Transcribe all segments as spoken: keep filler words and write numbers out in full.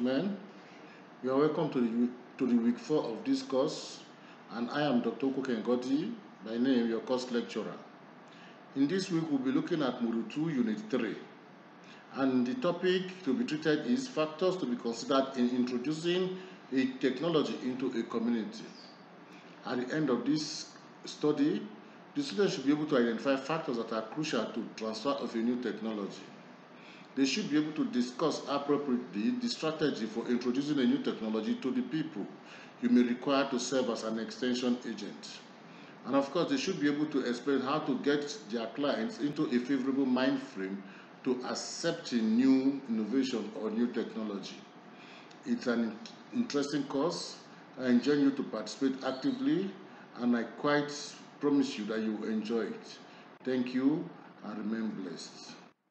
gentlemen, you are welcome to the, to the week four of this course, and I am Doctor Kukengoti, by name your course lecturer. In this week, we'll be looking at Module two, Unit three, and the topic to be treated is factors to be considered in introducing a technology into a community. At the end of this study, the students should be able to identify factors that are crucial to transfer of a new technology. They should be able to discuss appropriately the strategy for introducing a new technology to the people you may require to serve as an extension agent. And of course, they should be able to explain how to get their clients into a favorable mind frame to accepting new innovation or new technology. It's an interesting course. I enjoin you to participate actively, and I quite promise you that you will enjoy it. Thank you, and remain blessed.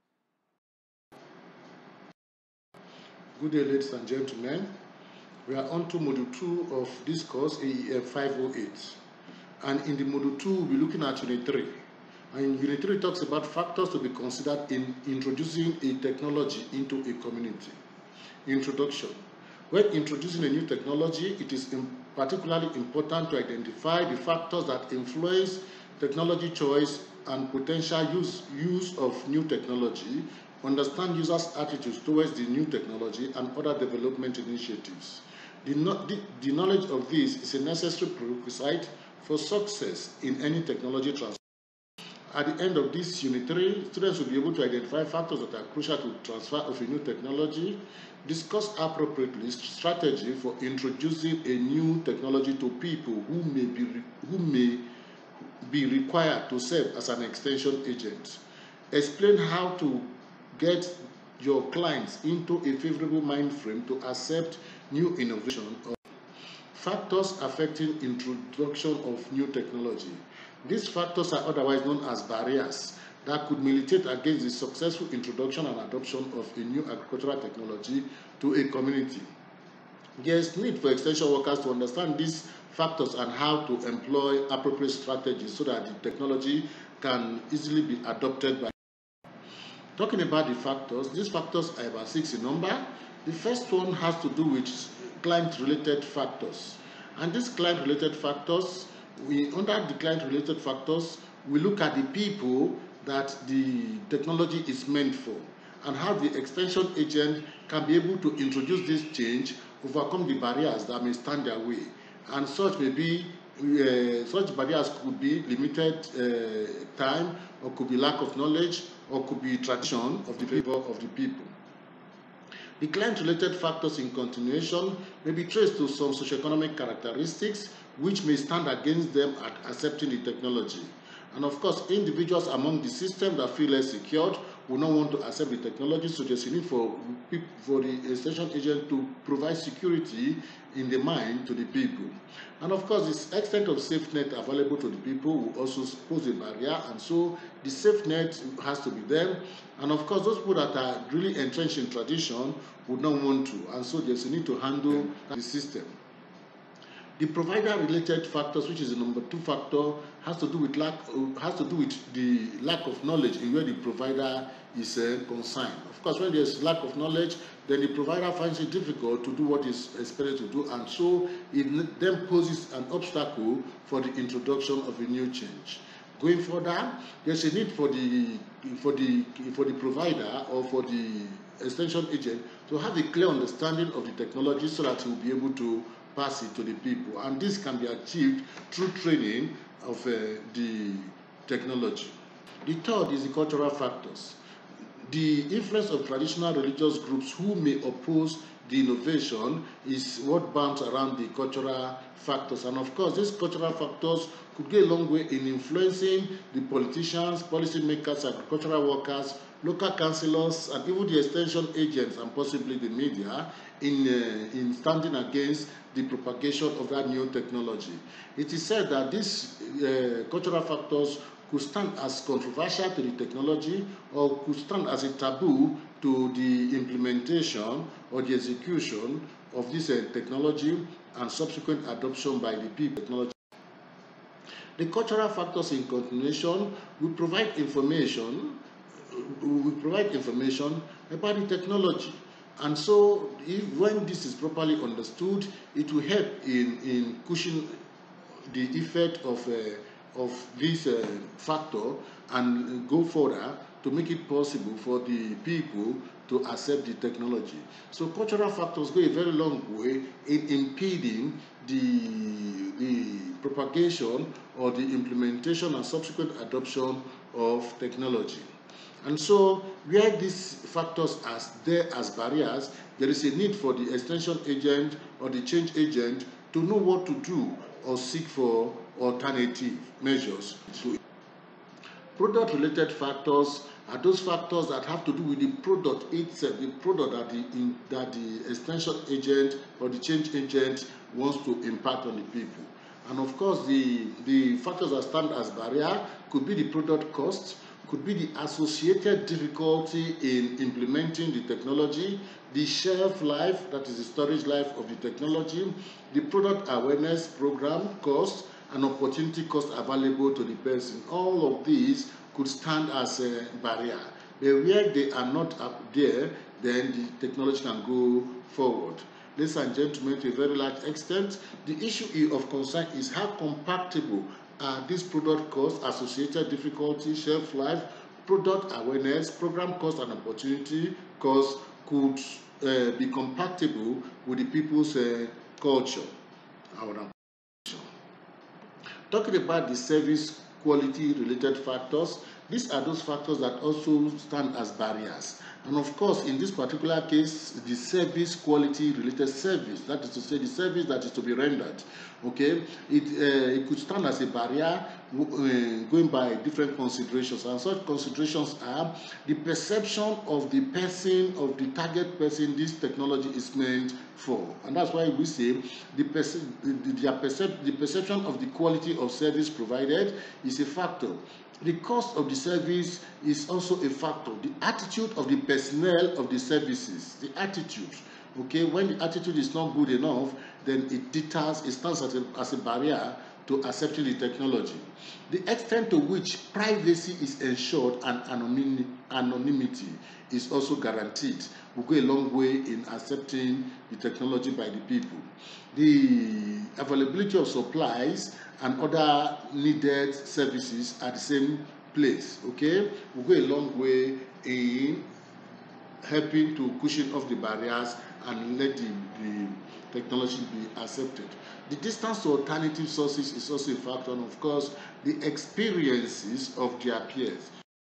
Good day, ladies and gentlemen. We are on to Module two of this course, A E F five oh eight. And in the Module two, we'll be looking at Unit three. And Unit three talks about factors to be considered in introducing a technology into a community. Introduction. When introducing a new technology, it is particularly important to identify the factors that influence technology choice and potential use, use of new technology, understand users' attitudes towards the new technology and other development initiatives. The, the, the knowledge of this is a necessary prerequisite for success in any technology transfer. At the end of this Unit three, students will be able to identify factors that are crucial to transfer of a new technology, discuss appropriately strategy for introducing a new technology to people who may be, who may be required to serve as an extension agent, explain how to get your clients into a favorable mind frame to accept new innovation, or factors affecting introduction of new technology. These factors are otherwise known as barriers that could militate against the successful introduction and adoption of a new agricultural technology to a community. There is need for extension workers to understand these factors and how to employ appropriate strategies so that the technology can easily be adopted by. Talking about the factors, these factors are about six in number. The first one has to do with client-related factors. And these client-related factors, we, under the client-related factors, we look at the people that the technology is meant for and how the extension agent can be able to introduce this change, overcome the barriers that may stand their way. And such may be, uh, such barriers could be limited uh, time, or could be lack of knowledge, or could be tradition of the favor of the people. The client-related factors in continuation may be traced to some socioeconomic characteristics which may stand against them at accepting the technology. And of course, individuals among the system that feel less secured will not want to accept the technology, so there's a need for, for the extension agent to provide security in the mind to the people. And of course, this extent of safety net available to the people will also pose a barrier, and so the safety net has to be there. And of course, those people that are really entrenched in tradition would not want to, and so there's a need to handle the system. The provider-related factors, which is the number two factor, has to do with lack has to do with the lack of knowledge in where the provider is uh, concerned. Of course, when there's lack of knowledge, then the provider finds it difficult to do what is expected to do, and so it then poses an obstacle for the introduction of a new change. Going further, there's a need for the for the for the provider or for the extension agent to have a clear understanding of the technology so that he will be able to pass it to the people, and this can be achieved through training of uh, the technology. The third is the cultural factors. The influence of traditional religious groups who may oppose the innovation is what bounds around the cultural factors, and of course these cultural factors could go a long way in influencing the politicians, policymakers, agricultural workers, local councillors, and even the extension agents and possibly the media in, uh, in standing against the propagation of that new technology. It is said that these uh, cultural factors could stand as controversial to the technology or could stand as a taboo to the implementation or the execution of this uh, technology and subsequent adoption by the people. Technology. The cultural factors in continuation will provide information, will provide information about the technology. And so, if, when this is properly understood, it will help in, in cushioning the effect of, uh, of this uh, factor and go further to make it possible for the people to accept the technology. So cultural factors go a very long way in impeding the, the propagation or the implementation and subsequent adoption of technology. And so, where these factors are there as barriers, there is a need for the extension agent or the change agent to know what to do or seek for alternative measures. So, product-related factors are those factors that have to do with the product itself, the product that the, in, that the extension agent or the change agent wants to impact on the people. And of course, the, the factors that stand as barrier could be the product cost, could be the associated difficulty in implementing the technology, the shelf life, that is the storage life of the technology, the product awareness program cost, and opportunity cost available to the person. All of these could stand as a barrier. But where they are not up there, then the technology can go forward. Ladies and gentlemen, to a very large extent, the issue of concern is how compatible are these product costs, associated difficulty, shelf life, product awareness, program cost, and opportunity cost could uh, be compatible with the people's uh, culture. Our Talking about the service quality related factors, these are those factors that also stand as barriers. And of course, in this particular case, the service quality related service, that is to say the service that is to be rendered, okay, it, uh, it could stand as a barrier uh, going by different considerations. And such considerations are the perception of the person, of the target person this technology is meant for. And that's why we say the, perce the, the, percep the perception of the quality of service provided is a factor. The cost of the service is also a factor. The attitude of the personnel of the services, the attitude, okay, when the attitude is not good enough, then it deters, it stands as a, as a barrier to accepting the technology. The extent to which privacy is ensured and anonym, anonymity is also guaranteed will go a long way in accepting the technology by the people. The availability of supplies and other needed services at the same place, okay, will go a long way in helping to cushion off the barriers and let the, the technology be accepted. The distance to alternative sources is also a factor, and of course, the experiences of their peers,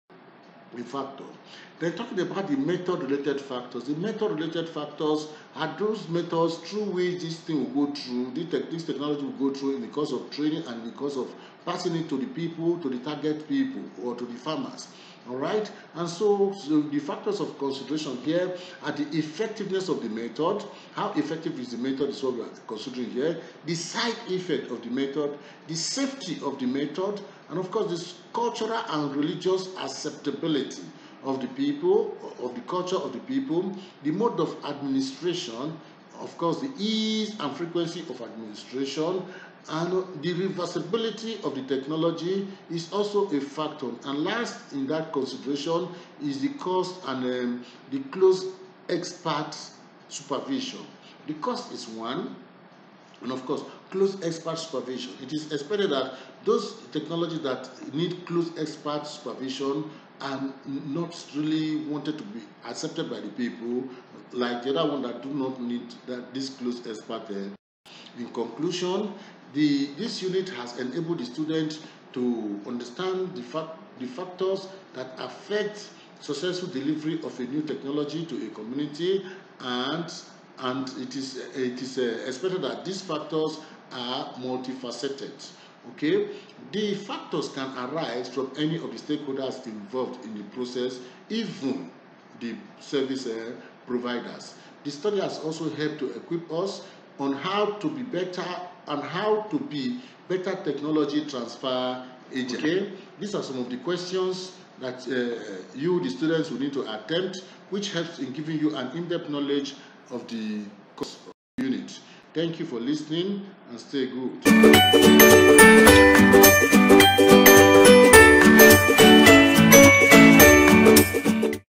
a factor. Then talking about the method-related factors. The method-related factors are those methods through which this thing will go through, this technology will go through in the course of training and in the course of passing it to the people, to the target people, or to the farmers. All right, and so, so the factors of consideration here are the effectiveness of the method. How effective is the method is what we are considering here. The side effect of the method, the safety of the method, and of course, this cultural and religious acceptability of the people, of the culture of the people, the mode of administration, of course, the ease and frequency of administration, and the reversibility of the technology is also a factor. And last in that consideration is the cost and um, the close expert supervision. The cost is one, and of course, close expert supervision. It is expected that those technologies that need close expert supervision are not really wanted to be accepted by the people, like the other one that do not need that this close expert. Uh, in conclusion, the this unit has enabled the students to understand the fact the factors that affect successful delivery of a new technology to a community, and and it is it is uh, expected that these factors are multifaceted. Okay, the factors can arise from any of the stakeholders involved in the process, even the service uh, providers. The study has also helped to equip us on how to be better and how to be better technology transfer agents. Okay, these are some of the questions that uh, you, the students, will need to attempt, which helps in giving you an in-depth knowledge of the course of the unit. Thank you for listening and stay good.